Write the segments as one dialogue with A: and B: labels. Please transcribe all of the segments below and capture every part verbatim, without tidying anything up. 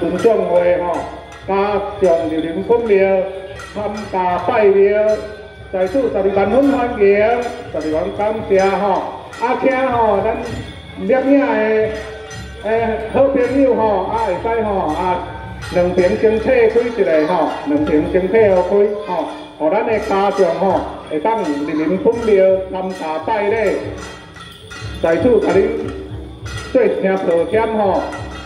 A: 村长会吼，加上莅临本庙参加拜庙，在此十二万分欢迎，十二万感谢吼。啊，请吼咱摄影的诶好朋友吼，啊会使吼啊两瓶精体开一个吼，两瓶精体互开吼，互咱的家长吼会当莅临本庙参加拜礼，在此甲恁做声抱歉吼。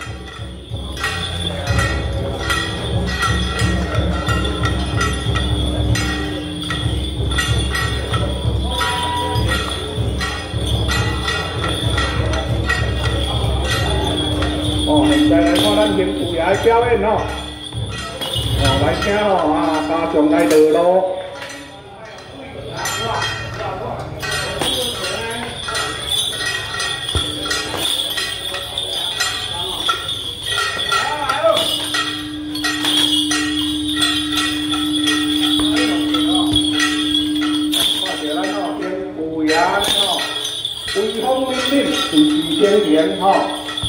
A: 哦，现在来看咱邢府爷的表演吼，哦，来请吼啊，家长来道路。看着咱吼邢府爷吼，威风凛凛，气势轩然吼。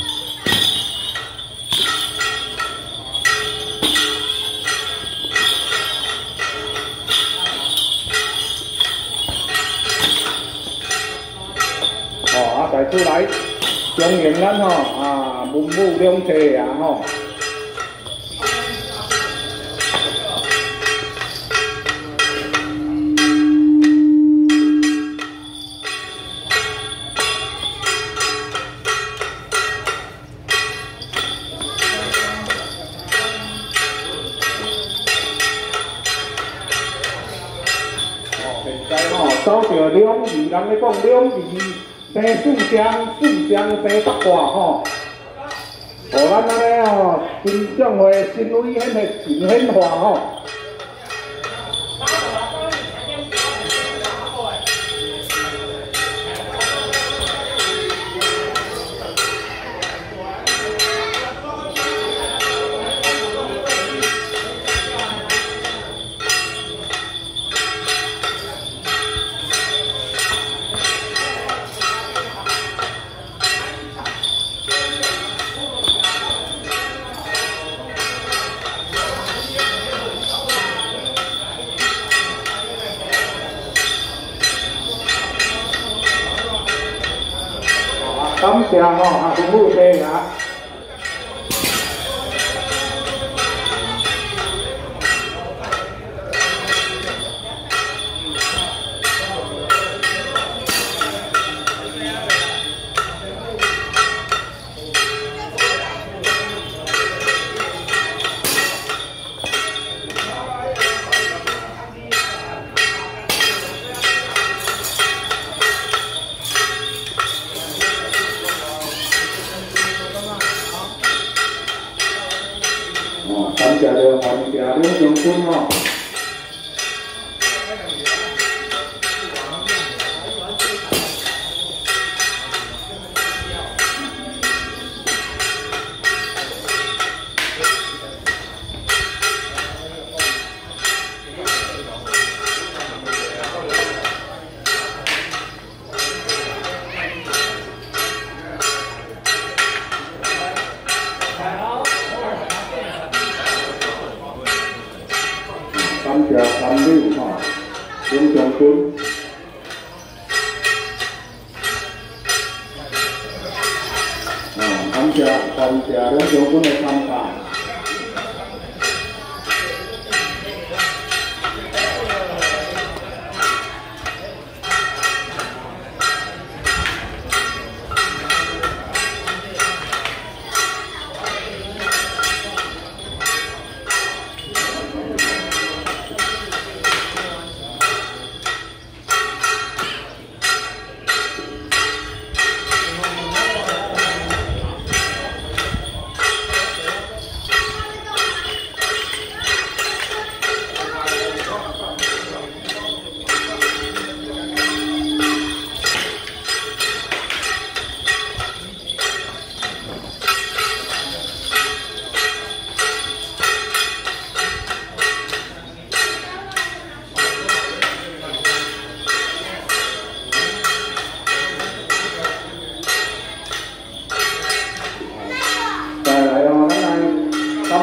A: 在此来恭迎咱吼啊文武两齐啊吼。哦，现在吼走着两字，人咧讲两字。 生四香，四香生八卦吼，互咱安尼吼，真正会心威显的真显化吼。感谢吼啊，父母亲啊。感谢着感谢两将军吼。感谢参与吼，两将军。哦，感谢感谢两将军的参加。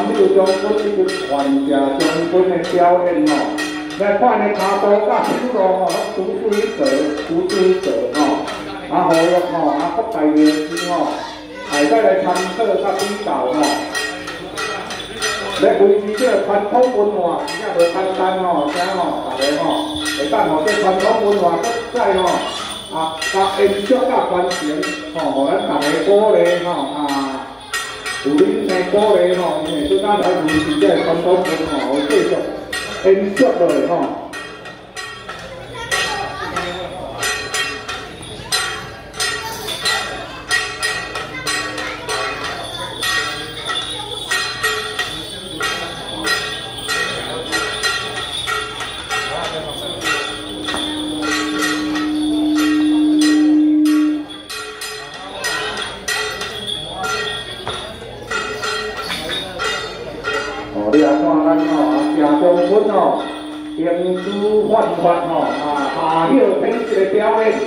A: 六将军伊就传承将军的表演哦。来看的骹步甲手路吼，拢如水蛇，如水蛇吼。啊，好用吼，啊，各大名师吼，下摆来参考甲比较吼。来维持这个传统文化，真正无简单吼，啥吼，大家吼，会当吼这传统文化搁再吼。 啊，甲延续甲传承，吼，互咱大家鼓励吼，啊，有恁生鼓励吼，因为做咱来维持这传统文化，有继续延续落去吼。你来看咱吼，正将军吼，英姿焕发吼，啊，下晓品质的表演。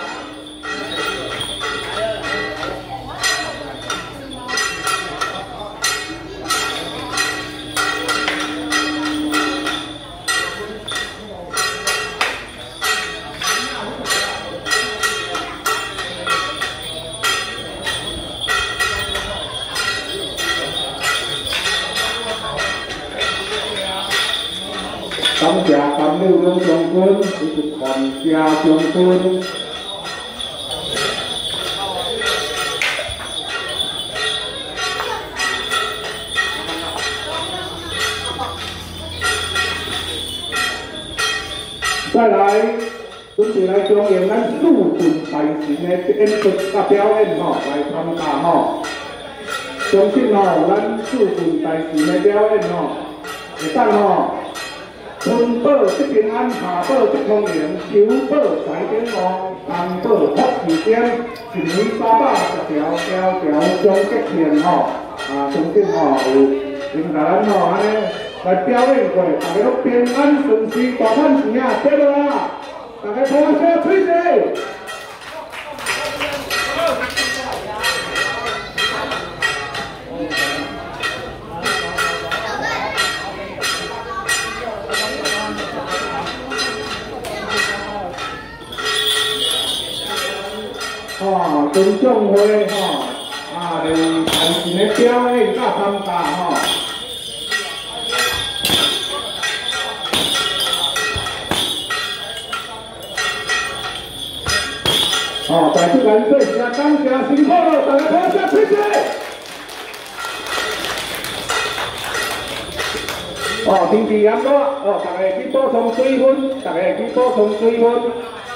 A: 感谢甘六龙将军，以及全家将军。再来，准备来表演咱四郡大神的演出甲表演吼，来参加吼。相信吼，咱四郡大神的表演吼，会当吼。 春报即平安，夏报即丰年，秋报财鼎旺，冬报福气点，一年三百十条，条条相结片吼。啊，相信吼有因甲咱吼安尼来表演过，大家都平安顺遂，大赚钱啊！对无啦？大家拍声吹者。 哦，尊重会吼，啊，来弹琴的表演甲参加吼。哦，再次感谢谢感谢辛苦了，大家拍声谢谢。哦，天气炎热，哦，大家去补充水分，大家去补充水分。